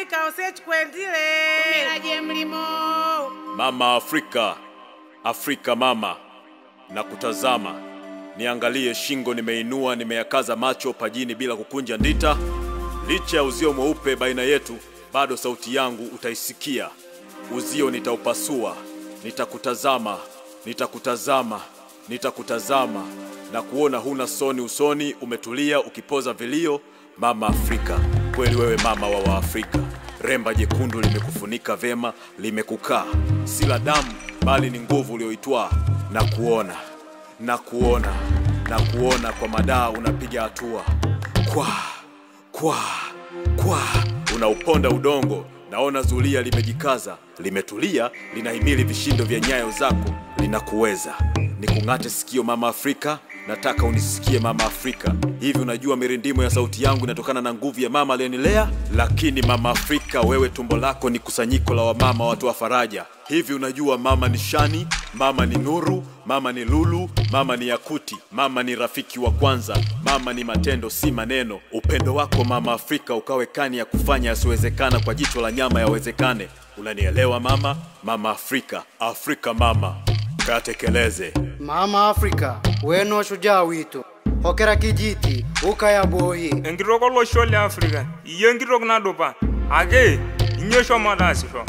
Afrika usichukwendile. Tumiraje mlimo. Mama Afrika, Afrika mama, na kutazama. Niangalie shingo nimeinua, nimeyakaza macho pajini bila kukunja ndita. Licha ya uzio mweupe baina yetu, bado sauti yangu utaisikia. Uzio nitaupasua, nitakutazama, nitakutazama, nitakutazama, na kuona huna soni usoni, umetulia ukipoza vilio. Mama Afrika, kweli wewe mama wa Waafrika. Remba jekundu limekufunika vema, limekukaa. Si la damu bali ni nguvu ulioitwaa. Na kuona, na kuona, na kuona kwa madaa unapiga hatua. Kwa unauponda udongo. Naona zulia limejikaza, limetulia, linahimili vishindo vya nyayo zako, linakuweza. Nikungate sikio Mama Afrika, nataka unisikie Mama Afrika. Hivi unajua mirindimo ya sauti yangu inatokana na nguvu ya mama aliyenilea? Lakini Mama Afrika, wewe tumbo lako ni kusanyiko la wamama watu wa faraja. Hivi unajua mama ni shani, mama ni nuru, mama ni lulu, mama ni yakuti, mama ni rafiki wa kwanza, mama ni matendo si maneno. Upendo wako Mama Afrika ukawe kani ya kufanya yasiwezekana kwa jicho la nyama yawezekane. Unanielewa mama? Mama Afrika, Afrika mama, katekeleze. Mama Afrika, weno shujaa wito. Hokera kijiti, ukayabohi. Engiroko lo shole Afrika, yengiroko na dopa. Age, inyosho madasi fo.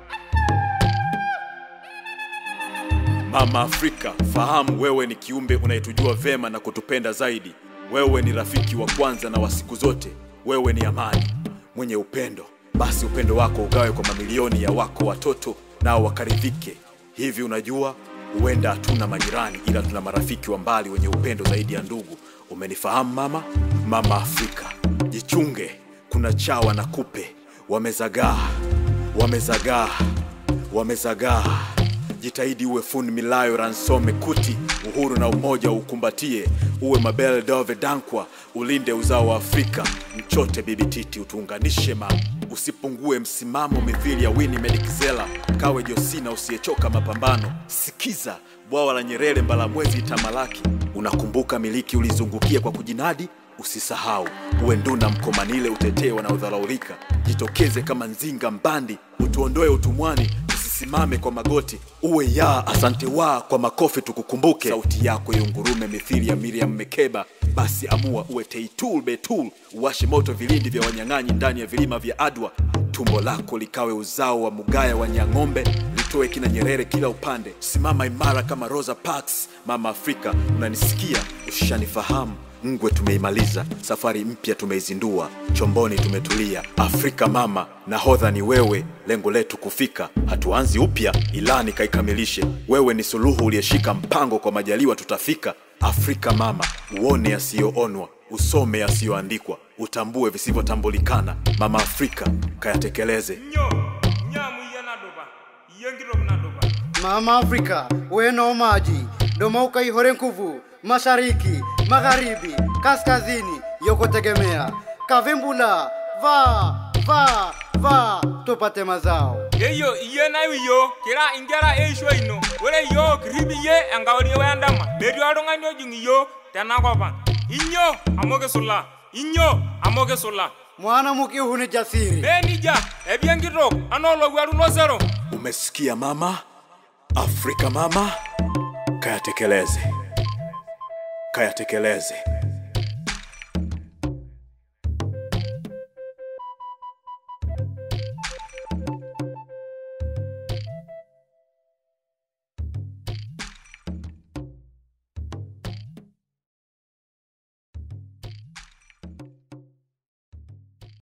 Mama Afrika, fahamu wewe ni kiumbe unayetujua vema na kutupenda zaidi. Wewe ni rafiki wa kwanza na wa siku zote. Wewe ni amani, mwenye upendo. Basi upendo wako ugawe kwa mamilioni ya wako watoto, nao wakaridhike. Hivi unajua, huenda hatuna majirani ila tuna marafiki wa mbali wenye upendo zaidi ya ndugu. Umenifahamu mama? Mama Afrika, jichunge, kuna chawa na kupe wamezagaa, wamezagaa, wamezagaa. Jitahidi uwe fun milayo ransome kuti, uhuru na umoja ukumbatie. Uwe mabele dove dankwa, ulinde uzao wa Afrika. Mchote bibi titi utuunganishe mama. Usipungue msimamo mithili ya Winnie Medikizela. Kawe Josina usiyechoka mapambano. Sikiza bwawa la Nyerere mbala mwezi tamalaki. Unakumbuka miliki ulizungukia kwa kujinadi? Usisahau, uwe nduna mkomanile utetee wanaodharaulika. Jitokeze kama nzinga mbandi, utuondoe utumwani. Simame kwa magoti, uwe ya asante wa kwa makofi tukukumbuke. Sauti yako yungurume mithili ya Miriam Mekeba. Basi amua uwe teitul betul, uwashe moto vilindi vya wanyang'anyi ndani ya vilima vya Adwa. Tumbo lako likawe uzao wa Mugaya wa Nyang'ombe, litoe kina Nyerere kila upande. Simama imara kama Rosa Parks. Mama Afrika, unanisikia? Ushanifahamu. Ngwe tumeimaliza, safari mpya tumeizindua, chomboni tumetulia. Afrika mama, nahodha ni wewe, lengo letu kufika. Hatuanzi upya, ilani kaikamilishe. Wewe ni suluhu uliyeshika mpango, kwa majaliwa tutafika. Afrika mama, uone yasiyoonwa, usome yasiyoandikwa, utambue visivyotambulikana. Mama Afrika, kayatekeleze. Mama Afrika, weno maji, doma ukaihore nguvu. Mashariki, magharibi, kaskazini, yoko tegemea. Kavimbula, va, tupate mazao. Yeyo, iye na wiyo, kira ingera eishwa ino. Wele yo, kiribi ye, angawari wendama. Beri wadonga nyo jungi yo, tena kopan. Inyo, amoge sula. Inyo, amoge sula. Mwana muki huni jasiri. Benija, ebiengirok, anolo gwaru no zero. Umesikia mama? Afrika mama, kayatekeleze. Kayatekeleze.